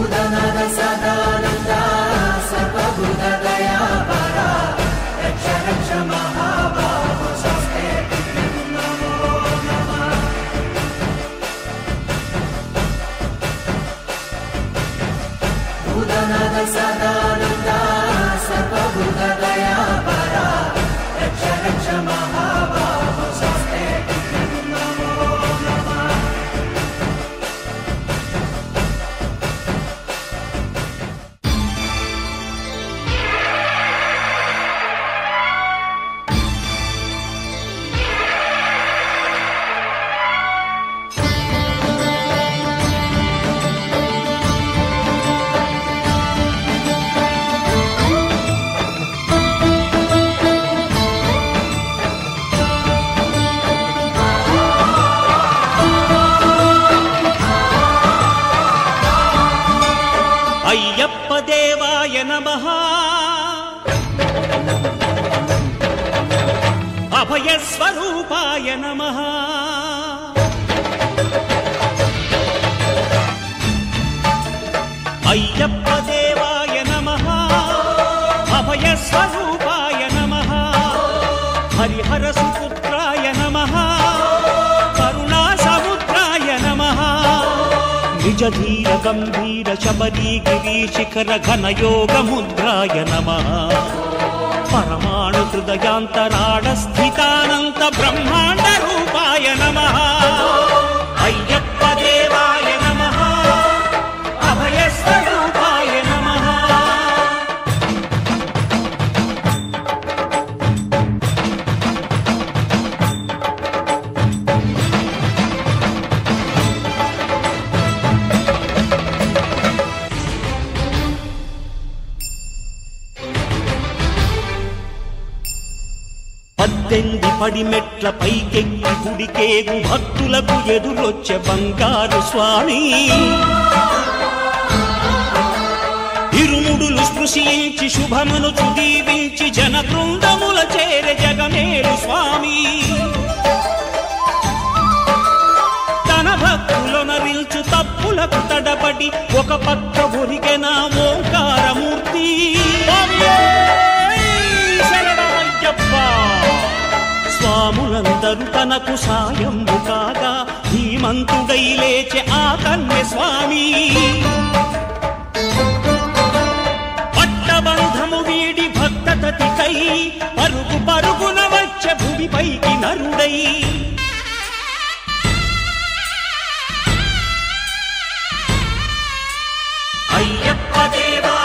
భూతనాథ సదానంద సర్వభూత దయాపరా రక్ష రక్ష మహాబాహో స్వస్తే నమో నమః. భూతనాథ సదానంద సర్వభూత దయాపరా రక్ష రక్ష మహాబాహో స్వస్తే నమో నమః. అయ్యప్ప దేవాయ నమః. అభయ స్వరూపాయ నమః. అయ్యప్ప దేవాయ నమః. అభయ స్వరూపాయ నమః. హరిహర సుపుత్రాయ నమః. కరుణా సముద్రాయ నమః. నిజ ధీర గంభీర శబరీ గిరీ శిఖర ఘన యోగ ముద్రాయ నమః. పరమాణు హృదయాంతరాళ స్థితానంత బ్రహ్మాండ రూపాయ నమః. అయ్యప్ప దేవాయ నమః. అభయ స్వరూపాయ నమః. పద్దెనిమిది పడిమెట్ల పైకెక్కి గుడికేగు భక్తులకు ఎదురొచ్చే బంగారు స్వామి. ఇరుముడులు స్పృశించి శుభమును చుదీవించి జన బృందముల చేరే జగమేలు స్వామి. తన భక్తులొనరిల్చు తప్పులకు తడబడి ఒక పక్క ఒరిగెన ఓంకారమూర్తి. స్వాములందరూ తనకు సాయంబు కాగా ధీమంతుడై లేచే ఆ కన్య స్వామి. పట్టబంధము వీడి భక్తతతికై పరుగు పరుగున వచ్చే భూమిపైకి నరుడై. అయ్యప్ప దేవా